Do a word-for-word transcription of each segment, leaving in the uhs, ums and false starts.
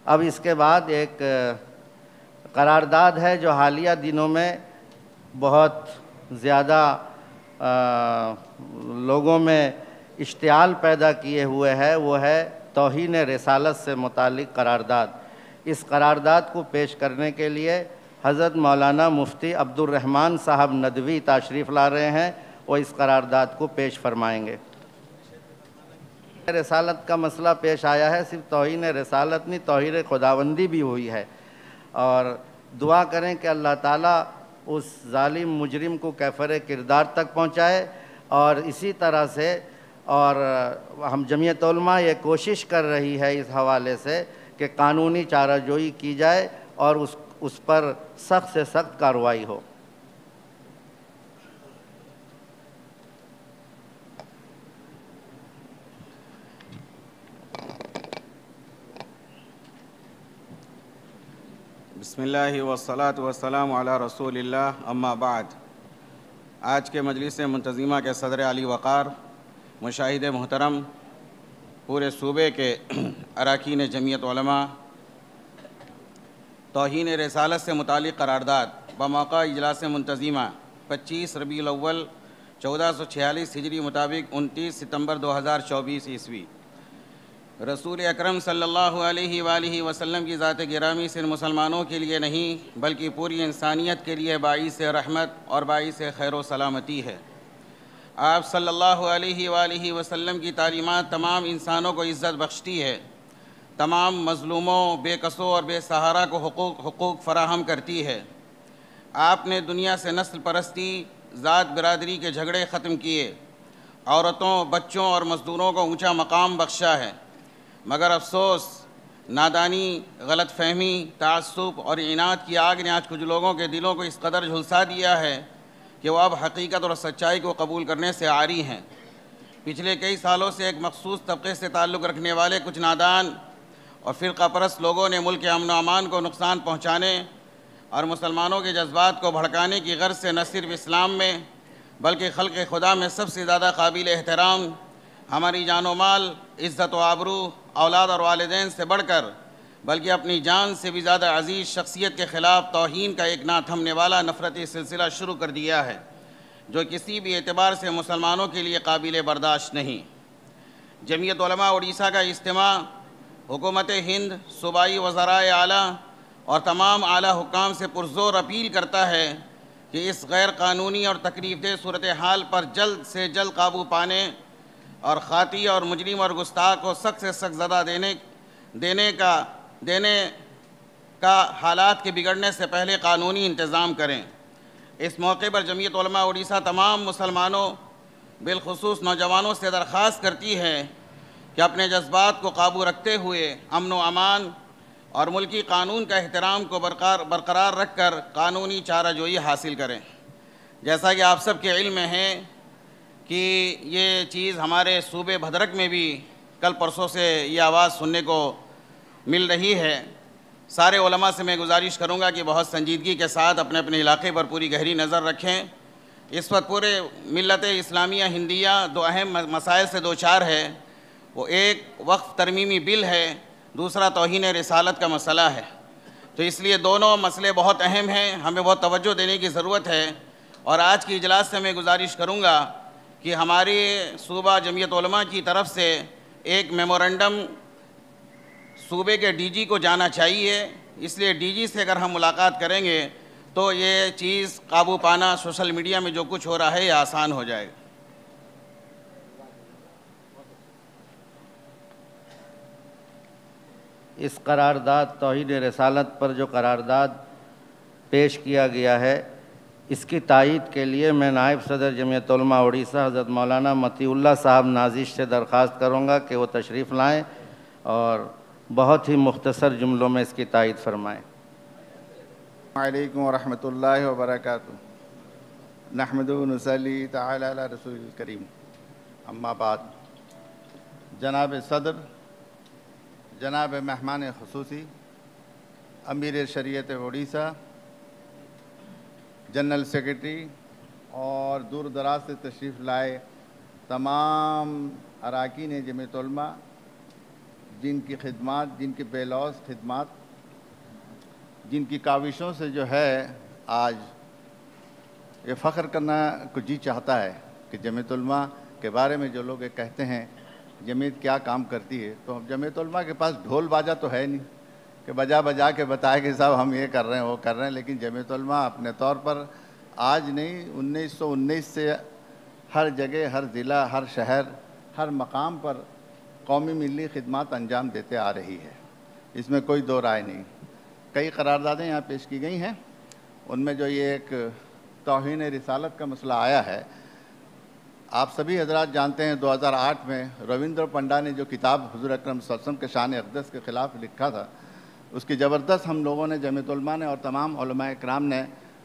اب اس کے بعد ایک قرارداد ہے جو حالیہ دنوں میں بہت زیادہ لوگوں میں اشتعال پیدا کیے ہوئے ہے، وہ ہے توہین رسالت سے متعلق قرارداد۔ اس قرارداد کو پیش کرنے کے لیے حضرت مولانا مفتی عبد الرحمن صاحب ندوی تشریف لا رہے ہیں، وہ اس قرارداد کو پیش فرمائیں گے۔ رسالت کا مسئلہ پیش آیا ہے، صرف توہین رسالت نہیں، توہین خداوندی بھی ہوئی ہے، اور دعا کریں کہ اللہ تعالیٰ اس ظالم مجرم کو کیفر کردار تک پہنچائے، اور اسی طرح سے اور ہم جمعیت علماء یہ کوشش کر رہی ہے اس حوالے سے کہ قانونی چارہ جوئی کی جائے اور اس اس پر سخت سے سخت کارروائی ہو۔ بسم اللہ والصلاة والسلام علی رسول اللہ، اما بعد۔ آج کے مجلس منتظمہ کے صدر علی وقار، مشاہد محترم، پورے صوبے کے اراکین جمعیت علماء، توہین رسالت سے متعلق قرارداد بموقع اجلاس منتظمہ پچیس ربیع الاول چودہ سو چھیالیس ہجری مطابق انتیس ستمبر دو ہزار چوبیس عیسوی، رسول اکرم صلی اللہ علیہ وآلہ وسلم کی ذات گرامی سے مسلمانوں کے لیے نہیں بلکہ پوری انسانیت کے لیے باعث رحمت اور باعث خیر و سلامتی ہے۔ آپ صلی اللہ علیہ وآلہ وسلم کی تعلیمات تمام انسانوں کو عزت بخشتی ہے، تمام مظلوموں، بے کسوں اور بے سہارا کو حقوق حقوق فراہم کرتی ہے۔ آپ نے دنیا سے نسل پرستی، ذات برادری کے جھگڑے ختم کیے، عورتوں، بچوں اور مزدوروں کو اونچا مقام بخشا ہے، مگر افسوس، نادانی، غلط فہمی، تعصب اور اناد کی آگ نے آج کچھ لوگوں کے دلوں کو اس قدر جھلسا دیا ہے کہ وہ اب حقیقت اور سچائی کو قبول کرنے سے عاری ہیں۔ پچھلے کئی سالوں سے ایک مخصوص طبقے سے تعلق رکھنے والے کچھ نادان اور فرقہ پرست لوگوں نے ملک کے امن و امان کو نقصان پہنچانے اور مسلمانوں کے جذبات کو بھڑکانے کی غرض سے نہ صرف اسلام میں بلکہ خلق خدا میں سب سے زیادہ قابل احترام، ہماری جان و مال، عزت و آبرو، اولاد اور والدین سے بڑھ کر بلکہ اپنی جان سے بھی زیادہ عزیز شخصیت کے خلاف توہین کا ایک نہ تھمنے والا نفرتی سلسلہ شروع کر دیا ہے، جو کسی بھی اعتبار سے مسلمانوں کے لیے قابل برداشت نہیں۔ جمعیت علماء اڑیسہ کا اجتماع حکومت ہند، صوبائی وزرائے اعلیٰ اور تمام اعلیٰ حکام سے پرزور اپیل کرتا ہے کہ اس غیر قانونی اور تکلیف دہ صورتحال پر جلد سے جلد قابو پانے اور خاطی اور مجرم اور گستاخ کو سخت سے سخت سزا دینے دینے کا دینے کا حالات کے بگڑنے سے پہلے قانونی انتظام کریں۔ اس موقع پر جمعیت علماء اڑیسہ تمام مسلمانوں بالخصوص نوجوانوں سے درخواست کرتی ہے کہ اپنے جذبات کو قابو رکھتے ہوئے امن و امان اور ملکی قانون کا احترام کو برقرار برقرار رکھ کر قانونی چارہ جوئی حاصل کریں۔ جیسا کہ آپ سب کے علم میں ہے کہ یہ چیز ہمارے صوبے بھدرک میں بھی کل پرسوں سے یہ آواز سننے کو مل رہی ہے۔ سارے علماء سے میں گزارش کروں گا کہ بہت سنجیدگی کے ساتھ اپنے اپنے علاقے پر پوری گہری نظر رکھیں۔ اس وقت پورے ملت اسلامیہ ہندیہ دو اہم مسائل سے دو چار ہے، وہ ایک وقف ترمیمی بل ہے، دوسرا توہین رسالت کا مسئلہ ہے۔ تو اس لیے دونوں مسئلے بہت اہم ہیں، ہمیں بہت توجہ دینے کی ضرورت ہے، اور آج کی اجلاس سے میں گزارش کروں گا کہ ہماری صوبہ جمعیت علماء کی طرف سے ایک میمورنڈم صوبے کے ڈی جی کو جانا چاہیے، اس لیے ڈی جی سے اگر ہم ملاقات کریں گے تو یہ چیز قابو پانا سوشل میڈیا میں جو کچھ ہو رہا ہے یہ آسان ہو جائے گا۔ اس قرارداد توہین رسالت پر جو قرارداد پیش کیا گیا ہے، اس کی تائید کے لیے میں نائب صدر جمعیت علماء اڑیسہ حضرت مولانا مطیع اللہ صاحب نازش سے درخواست کروں گا کہ وہ تشریف لائیں اور بہت ہی مختصر جملوں میں اس کی تائید فرمائیں۔ السلام علیکم ورحمۃ اللہ وبرکاتہ۔ نحمدہ و نصلی تعالی علی رسول الکریم، اما بعد۔ جناب صدر، جناب مہمان خصوصی، امیر شریعت اڑیسہ، جنرل سیکرٹری اور دور دراز سے تشریف لائے تمام اراکین جمعیت علماء، جن کی خدمات، جن کی بے لوث خدمات، جن کی کاوشوں سے جو ہے آج یہ فخر کرنا کو جی چاہتا ہے کہ جمعیت علماء کے بارے میں جو لوگ یہ کہتے ہیں جمعیت کیا کام کرتی ہے، تو جمعیت علماء کے پاس ڈھول باجا تو ہے نہیں کہ بجا بجا کے بتائے کہ صاحب ہم یہ کر رہے ہیں وہ کر رہے ہیں، لیکن جمعیت علماء اپنے طور پر آج نہیں انیس سو انیس سے ہر جگہ، ہر ضلع، ہر شہر، ہر مقام پر قومی ملی خدمات انجام دیتے آ رہی ہے، اس میں کوئی دو رائے نہیں۔ کئی قراردادیں یہاں پیش کی گئی ہیں، ان میں جو یہ ایک توہین رسالت کا مسئلہ آیا ہے، آپ سبھی حضرات جانتے ہیں دو ہزار آٹھ میں رویندر پنڈا نے جو کتاب حضور اکرم صلی اللہ علیہ وسلم کے شان اقدس کے خلاف لکھا تھا، اس کی زبردست ہم لوگوں نے، جمعیت علماء نے اور تمام علماء اکرام نے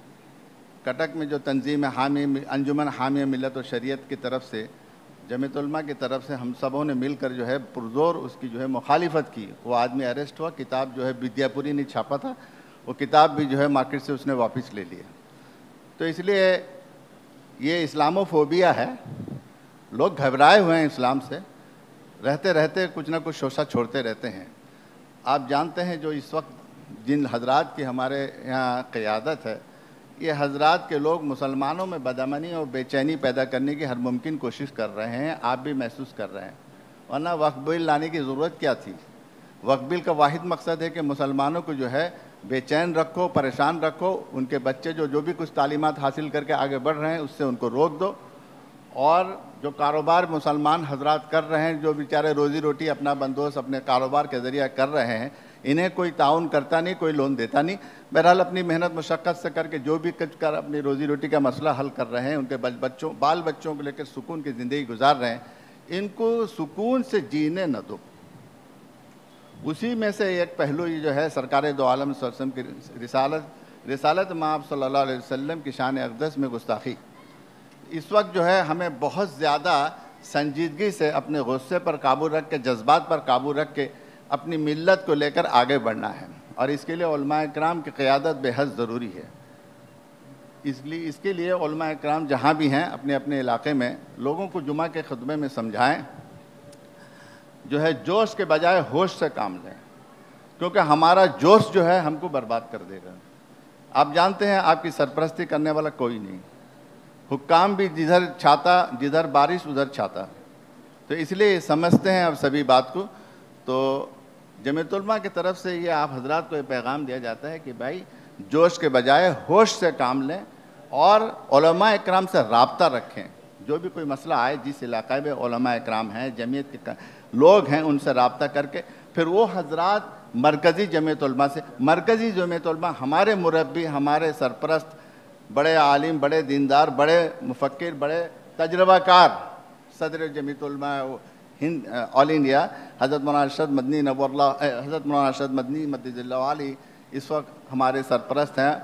کٹک میں جو تنظیم حامی انجمن حامی ملت و شریعت کی طرف سے، جمعیت علماء کی طرف سے ہم سبوں نے مل کر جو ہے پرزور اس کی جو ہے مخالفت کی۔ وہ آدمی اریسٹ ہوا، کتاب جو ہے بدیا پوری نے چھاپا تھا، وہ کتاب بھی جو ہے مارکیٹ سے اس نے واپس لے لیا۔ تو اس لیے یہ اسلاموفوبیا ہے، لوگ گھبرائے ہوئے ہیں اسلام سے، رہتے رہتے کچھ نہ کچھ شوشہ چھوڑتے رہتے ہیں۔ آپ جانتے ہیں جو اس وقت جن حضرات کی ہمارے یہاں قیادت ہے، یہ حضرات کے لوگ مسلمانوں میں بدامنی اور بے چینی پیدا کرنے کی ہر ممکن کوشش کر رہے ہیں، آپ بھی محسوس کر رہے ہیں، ورنہ وقف بل لانے کی ضرورت کیا تھی؟ وقف بل کا واحد مقصد ہے کہ مسلمانوں کو جو ہے بے چین رکھو، پریشان رکھو، ان کے بچے جو جو بھی کچھ تعلیمات حاصل کر کے آگے بڑھ رہے ہیں اس سے ان کو روک دو، اور جو کاروبار مسلمان حضرات کر رہے ہیں، جو بیچارے روزی روٹی اپنا بندوبست اپنے کاروبار کے ذریعہ کر رہے ہیں، انہیں کوئی تعاون کرتا نہیں، کوئی لون دیتا نہیں۔ بہرحال اپنی محنت مشقت سے کر کے جو بھی کچھ کر اپنی روزی روٹی کا مسئلہ حل کر رہے ہیں، ان کے بچوں بال بچوں کو لے کر سکون کی زندگی گزار رہے ہیں، ان کو سکون سے جینے نہ دو۔ اسی میں سے ایک پہلو یہ جو ہے سرکار دو عالم صلی اللہ علیہ وسلم کی رسالت رسالت مآب صلی اللہ علیہ وسلم کی شان اقدس میں گستاخی۔ اس وقت جو ہے ہمیں بہت زیادہ سنجیدگی سے اپنے غصے پر قابو رکھ کے، جذبات پر قابو رکھ کے اپنی ملت کو لے کر آگے بڑھنا ہے، اور اس کے لیے علماء اکرام کی قیادت بے حد ضروری ہے۔ اس لیے اس کے لیے علماء اکرام جہاں بھی ہیں اپنے اپنے علاقے میں لوگوں کو جمعہ کے خطبے میں سمجھائیں، جو ہے جوش کے بجائے ہوش سے کام لیں، کیونکہ ہمارا جوش جو ہے ہم کو برباد کر دے گا۔ آپ جانتے ہیں آپ کی سرپرستی کرنے والا کوئی نہیں، حکام بھی جدھر چھاتا، جدھر بارش ادھر چھاتا، تو اس لیے سمجھتے ہیں اب سبھی بات کو۔ تو جمعیت علماء کی طرف سے یہ آپ حضرات کو یہ پیغام دیا جاتا ہے کہ بھائی جوش کے بجائے ہوش سے کام لیں، اور علماء اکرام سے رابطہ رکھیں۔ جو بھی کوئی مسئلہ آئے، جس علاقے میں علماء اکرام ہیں، جمعیت کے لوگ ہیں، ان سے رابطہ کر کے پھر وہ حضرات مرکزی جمعیت علماء سے، مرکزی جمعیت علماء ہمارے مربی، ہمارے سرپرست، بڑے عالم، بڑے دیندار، بڑے مفکر، بڑے تجربہ کار صدر جمعیت علماء ہند آل انڈیا حضرت مولانا ارشد مدنی نور اللہ حضرت مولانا ارشد مدنی مدد اللہ علی اس وقت ہمارے سرپرست ہیں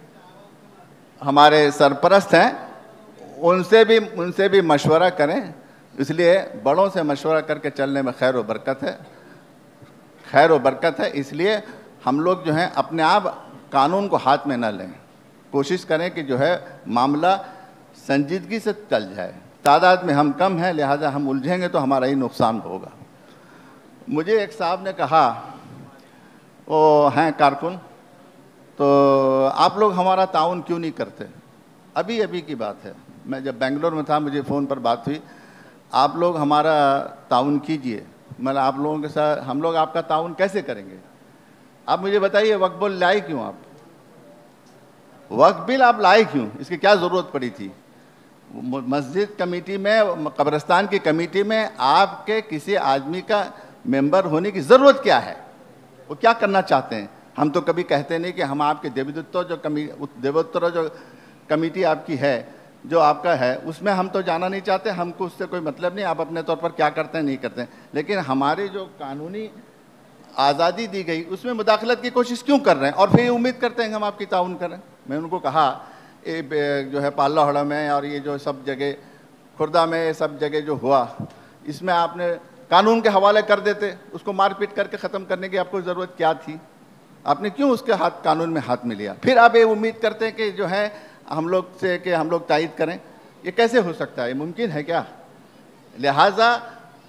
ہمارے سرپرست ہیں ان سے بھی ان سے بھی مشورہ کریں۔ اس لیے بڑوں سے مشورہ کر کے چلنے میں خیر و برکت ہے خیر و برکت ہے اس لیے ہم لوگ جو ہیں اپنے آپ قانون کو ہاتھ میں نہ لیں، کوشش کریں کہ جو ہے معاملہ سنجیدگی سے چل جائے۔ تعداد میں ہم کم ہیں، لہٰذا ہم الجھیں گے تو ہمارا ہی نقصان ہوگا۔ مجھے ایک صاحب نے کہا، وہ ہیں کارکن، تو آپ لوگ ہمارا تعاون کیوں نہیں کرتے؟ ابھی ابھی کی بات ہے، میں جب بنگلور میں تھا مجھے فون پر بات ہوئی، آپ لوگ ہمارا تعاون کیجئے۔ میں آپ لوگوں کے ساتھ ہم لوگ آپ کا تعاون کیسے کریں گے؟ آپ مجھے بتائیے وقف بل لائے کیوں؟ آپ وقف بل آپ لائے کیوں؟ اس کی کیا ضرورت پڑی تھی؟ مسجد کمیٹی میں، قبرستان کی کمیٹی میں آپ کے کسی آدمی کا ممبر ہونے کی ضرورت کیا ہے؟ وہ کیا کرنا چاہتے ہیں؟ ہم تو کبھی کہتے نہیں کہ ہم آپ کے دیوتر جو دیوتر جو کمیٹی آپ کی ہے، جو آپ کا ہے، اس میں ہم تو جانا نہیں چاہتے، ہم کو اس سے کوئی مطلب نہیں، آپ اپنے طور پر کیا کرتے ہیں نہیں کرتے ہیں، لیکن ہماری جو قانونی آزادی دی گئی اس میں مداخلت کی کوشش کیوں کر رہے ہیں؟ اور پھر یہ امید کرتے ہیں کہ ہم آپ کی تعاون کریں۔ میں ان کو کہا جو ہے پالا ہڑا میں اور یہ جو سب جگہ کھردہ میں سب جگہ جو ہوا، اس میں آپ نے قانون کے حوالے کر دیتے، اس کو مار پیٹ کر کے ختم کرنے کی آپ کو ضرورت کیا تھی؟ آپ نے کیوں اس کے ہاتھ قانون میں ہاتھ میں لیا؟ پھر آپ یہ امید کرتے ہیں کہ جو ہے ہم لوگ سے کہ ہم لوگ تائید کریں، یہ کیسے ہو سکتا ہے؟ یہ ممکن ہے کیا؟ لہٰذا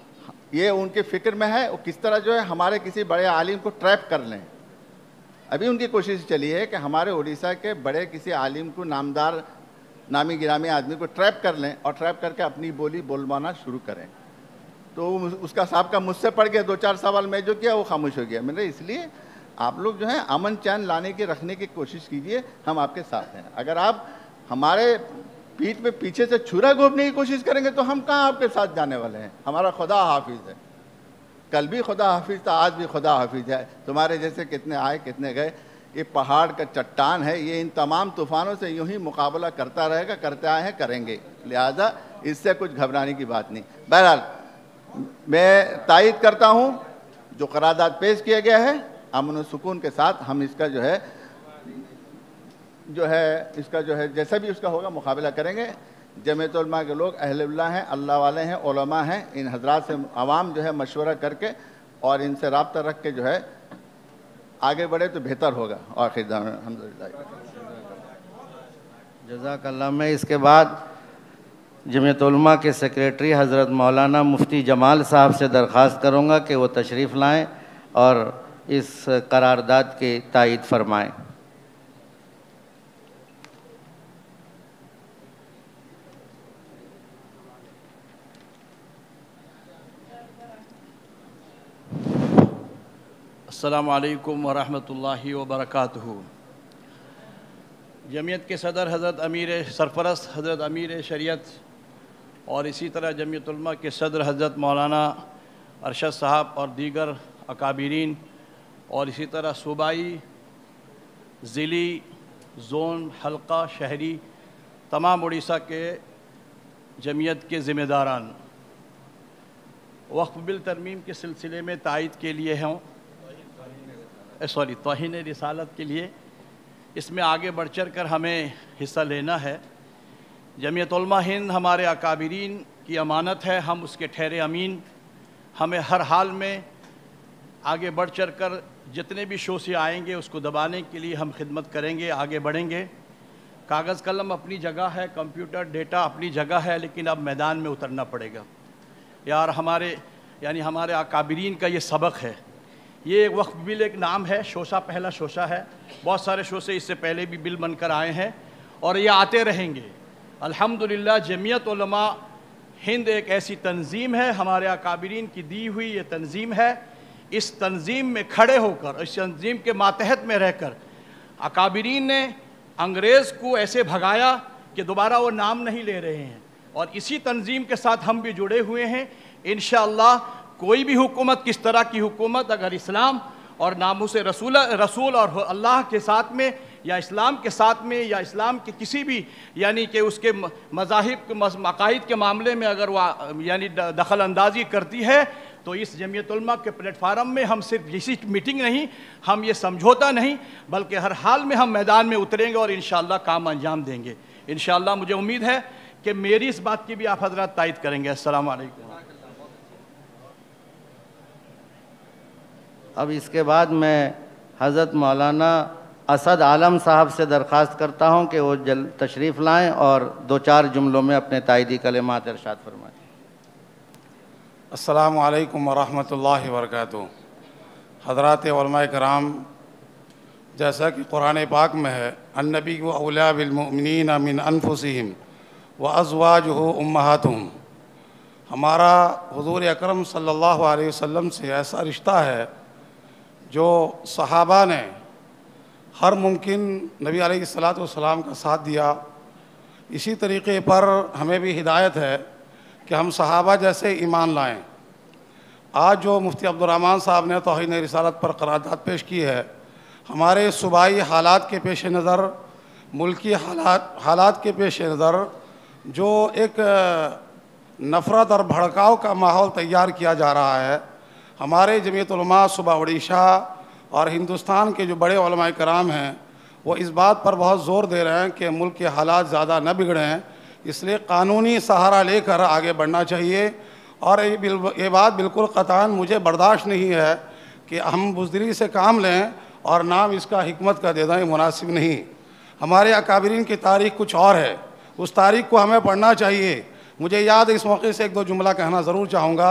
یہ ان کی فکر میں ہے، وہ کس طرح جو ہے ہمارے کسی بڑے عالم کو ٹریپ کر لیں۔ ابھی ان کی کوشش چلی ہے کہ ہمارے اڑیسہ کے بڑے کسی عالم کو، نامدار نامی گرامی آدمی کو ٹریپ کر لیں اور ٹریپ کر کے اپنی بولی بولوانا شروع کریں۔ تو اس کا سابقہ مجھ سے پڑ گیا، دو چار سوال میں جو کیا وہ خاموش ہو گیا۔ میں نے اس لیے آپ لوگ جو ہیں امن چین لانے کی، رکھنے کی کوشش کیجئے، ہم آپ کے ساتھ ہیں۔ اگر آپ ہمارے پیٹھ پہ پیچھے سے چھرا گھونپنے کی کوشش کریں گے تو ہم کہاں آپ کے ساتھ جانے والے ہیں؟ ہمارا خدا حافظ ہے، کل بھی خدا حافظ تھا، آج بھی خدا حافظ ہے۔ تمہارے جیسے کتنے آئے کتنے گئے، یہ پہاڑ کا چٹان ہے، یہ ان تمام طوفانوں سے یوں ہی مقابلہ کرتا رہے گا، کرتے آئے ہیں، کریں گے، لہذا اس سے کچھ گھبرانے کی بات نہیں۔ بہرحال میں تائید کرتا ہوں جو قرارداد پیش کیا گیا ہے، امن و سکون کے ساتھ ہم اس کا جو ہے جو ہے اس کا جو ہے جیسا بھی اس کا ہوگا مقابلہ کریں گے۔ جمعیت علماء کے لوگ اہل اللہ ہیں، اللہ والے ہیں، علماء ہیں، ان حضرات سے عوام جو ہے مشورہ کر کے اور ان سے رابطہ رکھ کے جو ہے آگے بڑھے تو بہتر ہوگا۔ آخر دعوانا الحمدللہ۔ جزاک اللہ۔ میں اس کے بعد جمعیت علماء کے سیکریٹری حضرت مولانا مفتی جمال صاحب سے درخواست کروں گا کہ وہ تشریف لائیں اور اس قرارداد کی تائید فرمائیں۔ السلام علیکم ورحمۃ اللہ وبرکاتہ۔ جمعیت کے صدر حضرت امیر سرپرست حضرت امیر شریعت اور اسی طرح جمعیت علماء کے صدر حضرت مولانا ارشد صاحب اور دیگر اکابرین اور اسی طرح صوبائی، ضلعی، زون، حلقہ، شہری، تمام اڑیسہ کے جمعیت کے ذمہ داران، وقف بل ترمیم کے سلسلے میں تائید کے لیے ہوں سوری توہین رسالت کے لیے اس میں آگے بڑھ چڑھ کر ہمیں حصہ لینا ہے۔ جمعیت علماء ہند ہمارے اکابرین کی امانت ہے، ہم اس کے ٹھہرے امین۔ ہمیں ہر حال میں آگے بڑھ چڑھ کر جتنے بھی شوشے آئیں گے اس کو دبانے کے لیے ہم خدمت کریں گے، آگے بڑھیں گے۔ کاغذ قلم اپنی جگہ ہے، کمپیوٹر ڈیٹا اپنی جگہ ہے، لیکن اب میدان میں اترنا پڑے گا یار۔ ہمارے یعنی ہمارے اکابرین کا یہ سبق ہے۔ یہ ایک وقف بل ایک نام ہے، شوشہ پہلا شوشہ ہے، بہت سارے شوشے اس سے پہلے بھی بل بن کر آئے ہیں اور یہ آتے رہیں گے الحمدللہ۔ جمعیت علماء ہند ایک ایسی تنظیم ہے، ہمارے اکابرین کی دی ہوئی یہ تنظیم ہے۔ اس تنظیم میں کھڑے ہو کر، اس تنظیم کے ماتحت میں رہ کر اکابرین نے انگریز کو ایسے بھگایا کہ دوبارہ وہ نام نہیں لے رہے ہیں، اور اسی تنظیم کے ساتھ ہم بھی جڑے ہوئے ہیں۔ انشاءاللہ کوئی بھی حکومت، کس طرح کی حکومت، اگر اسلام اور ناموس رسول رسول اور اللہ کے ساتھ میں یا اسلام کے ساتھ میں یا اسلام کے کسی بھی یعنی کہ اس کے مذاہب عقائد کے معاملے میں اگر وہ یعنی دخل اندازی کرتی ہے تو اس جمعیت علماء کے پلیٹ فارم میں ہم صرف اسی میٹنگ نہیں، ہم یہ سمجھوتا نہیں، بلکہ ہر حال میں ہم میدان میں اتریں گے اور انشاءاللہ کام انجام دیں گے انشاءاللہ۔ مجھے امید ہے کہ میری اس بات کی بھی آپ حضرات تائید کریں گے۔ السلام علیکم۔ اب اس کے بعد میں حضرت مولانا اسد عالم صاحب سے درخواست کرتا ہوں کہ وہ جل تشریف لائیں اور دو چار جملوں میں اپنے تائیدی کلمات ارشاد فرمائیں۔ السلام علیکم ورحمۃ اللہ وبرکاتہ۔ حضرات علماء کرام، جیسا کہ قرآن پاک میں ہے، النبی اولیٰ بالمؤمنین من انفسہم وازواجہ امہاتہم، ہمارا حضور اکرم صلی اللہ علیہ وسلم سے ایسا رشتہ ہے جو صحابہ نے ہر ممکن نبی علیہ الصلاۃ والسلام کا ساتھ دیا۔ اسی طریقے پر ہمیں بھی ہدایت ہے کہ ہم صحابہ جیسے ایمان لائیں۔ آج جو مفتی عبدالرحمن صاحب نے توہین رسالت پر قرارداد پیش کی ہے، ہمارے صوبائی حالات کے پیش نظر، ملکی حالات حالات کے پیش نظر جو ایک نفرت اور بھڑکاؤ کا ماحول تیار کیا جا رہا ہے، ہمارے جمعیت علماء صوبہ اڑیسہ اور ہندوستان کے جو بڑے علماء کرام ہیں وہ اس بات پر بہت زور دے رہے ہیں کہ ملک کے حالات زیادہ نہ بگڑیں، اس لیے قانونی سہارا لے کر آگے بڑھنا چاہیے۔ اور یہ بات بالکل قطعاً مجھے برداشت نہیں ہے کہ ہم بزدلی سے کام لیں اور نام اس کا حکمت کا دے دیں، مناسب نہیں۔ ہمارے اکابرین کی تاریخ کچھ اور ہے، اس تاریخ کو ہمیں پڑھنا چاہیے۔ مجھے یاد ہے، اس موقع سے ایک دو جملہ کہنا ضرور چاہوں گا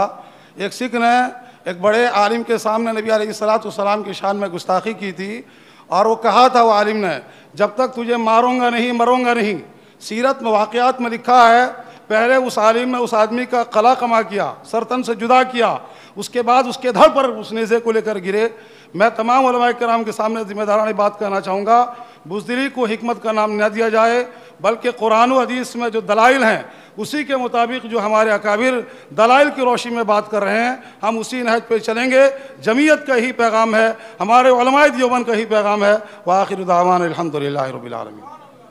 ایک سکھ نے ایک بڑے عالم کے سامنے نبی علیہ الصلوۃ والسلام کی شان میں گستاخی کی تھی، اور وہ کہا تھا وہ عالم نے، جب تک تجھے ماروں گا نہیں مروں گا نہیں۔ سیرت میں واقعات میں لکھا ہے پہلے اس عالم نے اس آدمی کا قلع کما کیا، سر تن سے جدا کیا، اس کے بعد اس کے دھڑ پر اس نیزے کو لے کر گرے۔ میں تمام علماء کرام کے سامنے ذمہ دارانہ بات کہنا چاہوں گا، بزدلی کو حکمت کا نام نہ دیا جائے، بلکہ قرآن و حدیث میں جو دلائل ہیں اسی کے مطابق جو ہمارے اکابر دلائل کی روشنی میں بات کر رہے ہیں ہم اسی نہج پہ چلیں گے۔ جمعیت کا ہی پیغام ہے، ہمارے علماء دیوبند کا ہی پیغام ہے۔ وآخر دعوانا الحمدللہ رب العالمین۔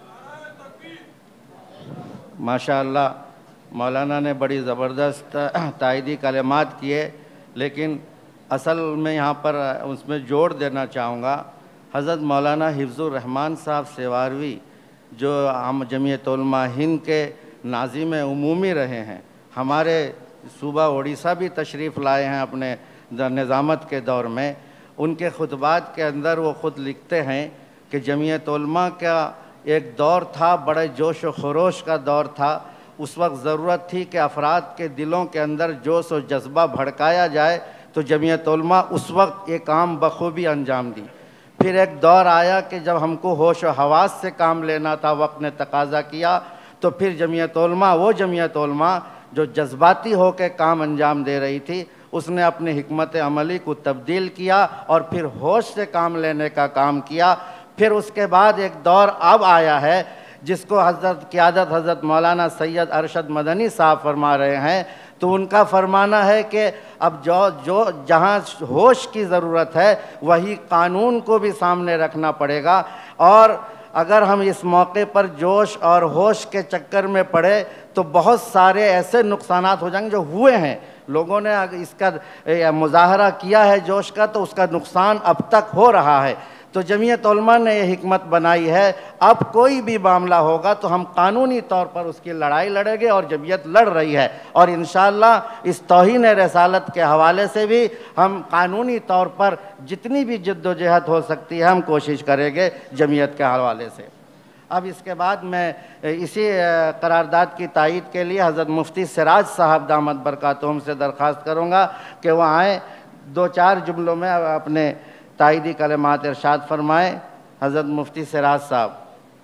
ماشاء اللہ مولانا نے بڑی زبردست تائیدی کلمات کیے، لیکن اصل میں یہاں پر اس میں جوڑ دینا چاہوں گا، حضرت مولانا حفظ الرحمان صاحب سیواروی جو ہم جمعیت علماء ہند کے ناظم عمومی رہے ہیں، ہمارے صوبہ اڑیسہ بھی تشریف لائے ہیں اپنے نظامت کے دور میں، ان کے خطبات کے اندر وہ خود لکھتے ہیں کہ جمعیت علماء کا ایک دور تھا، بڑے جوش و خروش کا دور تھا، اس وقت ضرورت تھی کہ افراد کے دلوں کے اندر جوش و جذبہ بھڑکایا جائے، تو جمعیت علماء اس وقت یہ کام بخوبی انجام دی۔ پھر ایک دور آیا کہ جب ہم کو ہوش و حواس سے کام لینا تھا، وقت نے تقاضا کیا، تو پھر جمعیت علماء وہ جمعیت علماء جو جذباتی ہو کے کام انجام دے رہی تھی، اس نے اپنی حکمت عملی کو تبدیل کیا اور پھر ہوش سے کام لینے کا کام کیا۔ پھر اس کے بعد ایک دور اب آیا ہے جس کو حضرت قیادت حضرت مولانا سید ارشد مدنی صاحب فرما رہے ہیں، تو ان کا فرمانا ہے کہ اب جو جو جہاں ہوش کی ضرورت ہے وہی قانون کو بھی سامنے رکھنا پڑے گا، اور اگر ہم اس موقع پر جوش اور ہوش کے چکر میں پڑے تو بہت سارے ایسے نقصانات ہو جائیں گے جو ہوئے ہیں۔ لوگوں نے اس کا مظاہرہ کیا ہے جوش کا، تو اس کا نقصان اب تک ہو رہا ہے۔ تو جمعیت علماء نے یہ حکمت بنائی ہے، اب کوئی بھی معاملہ ہوگا تو ہم قانونی طور پر اس کی لڑائی لڑیں گے، اور جمعیت لڑ رہی ہے، اور انشاءاللہ اس توہین رسالت کے حوالے سے بھی ہم قانونی طور پر جتنی بھی جد و جہد ہو سکتی ہے ہم کوشش کریں گے جمعیت کے حوالے سے۔ اب اس کے بعد میں اسی قرارداد کی تائید کے لیے حضرت مفتی سراج صاحب دامت برکاتہم سے درخواست کروں گا کہ وہ آئیں، دو چار جملوں میں اپنے تائیدی کلمات ارشاد فرمائیں۔ حضرت مفتی سراج صاحب۔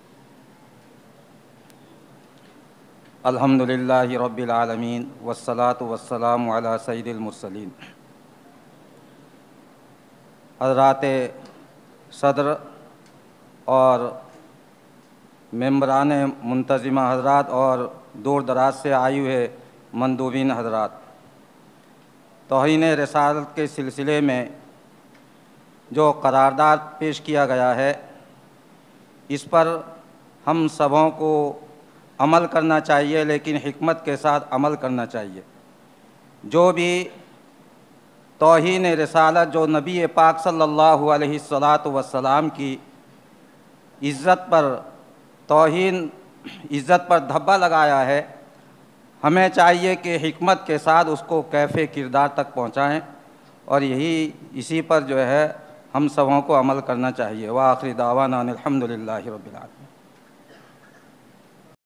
الحمدللہ رب العالمین والصلاة والسلام علی سید المرسلین۔ حضرات صدر اور ممبران منتظمہ حضرات اور دور دراز سے آئے ہوئے مندوبین حضرات، توہین رسالت کے سلسلے میں جو قرارداد پیش کیا گیا ہے اس پر ہم سبوں کو عمل کرنا چاہیے، لیکن حکمت کے ساتھ عمل کرنا چاہیے۔ جو بھی توہین رسالت، جو نبی پاک صلی اللہ علیہ وسلم کی عزت پر توہین عزت پر دھبا لگایا ہے، ہمیں چاہیے کہ حکمت کے ساتھ اس کو کیف کردار تک پہنچائیں، اور یہی اسی پر جو ہے ہم سبوں کو عمل کرنا چاہیے۔ وآخر دعوانا الحمدللہ رب العالمین۔